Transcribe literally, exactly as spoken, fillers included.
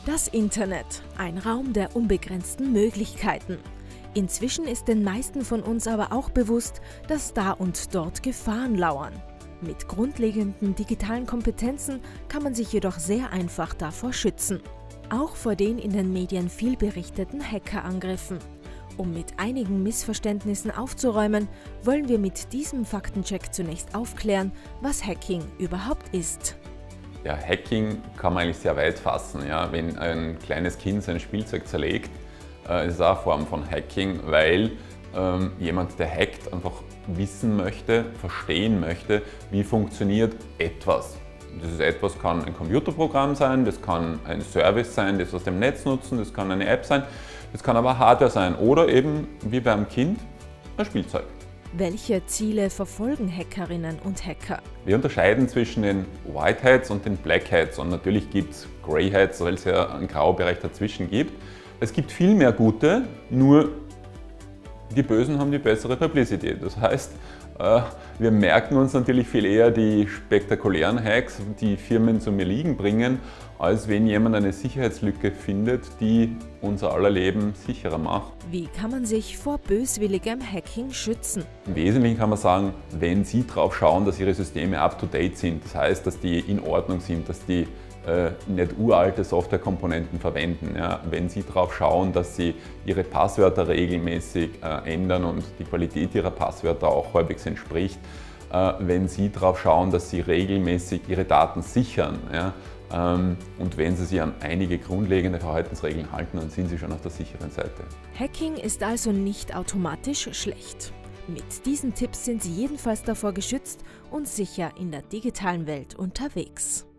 Das Internet, ein Raum der unbegrenzten Möglichkeiten. Inzwischen ist den meisten von uns aber auch bewusst, dass da und dort Gefahren lauern. Mit grundlegenden digitalen Kompetenzen kann man sich jedoch sehr einfach davor schützen. Auch vor den in den Medien viel berichteten Hackerangriffen. Um mit einigen Missverständnissen aufzuräumen, wollen wir mit diesem Faktencheck zunächst aufklären, was Hacking überhaupt ist. Ja, Hacking kann man eigentlich sehr weit fassen. Ja. Wenn ein kleines Kind sein Spielzeug zerlegt, äh, ist es auch eine Form von Hacking, weil ähm, jemand, der hackt, einfach wissen möchte, verstehen möchte, wie funktioniert etwas. Dieses etwas kann ein Computerprogramm sein, das kann ein Service sein, das aus dem Netz nutzen, das kann eine App sein, das kann aber Hardware sein oder eben, wie beim Kind, ein Spielzeug. Welche Ziele verfolgen Hackerinnen und Hacker? Wir unterscheiden zwischen den White Hats und den Black Hats und natürlich gibt es Grey Hats, weil es ja einen Graubereich dazwischen gibt. Es gibt viel mehr gute, nur die Bösen haben die bessere Publicity. Das heißt, wir merken uns natürlich viel eher die spektakulären Hacks, die Firmen zum Erliegen bringen, als wenn jemand eine Sicherheitslücke findet, die unser aller Leben sicherer macht. Wie kann man sich vor böswilligem Hacking schützen? Im Wesentlichen kann man sagen, wenn Sie darauf schauen, dass Ihre Systeme up-to-date sind, das heißt, dass die in Ordnung sind, dass die äh, nicht uralte Softwarekomponenten verwenden. Ja. Wenn Sie darauf schauen, dass Sie Ihre Passwörter regelmäßig äh, ändern und die Qualität Ihrer Passwörter auch halbwegs entspricht, äh, wenn Sie darauf schauen, dass Sie regelmäßig Ihre Daten sichern, ja, ähm, und wenn Sie sich an einige grundlegende Verhaltensregeln halten, dann sind Sie schon auf der sicheren Seite. Hacking ist also nicht automatisch schlecht. Mit diesen Tipps sind Sie jedenfalls davor geschützt und sicher in der digitalen Welt unterwegs.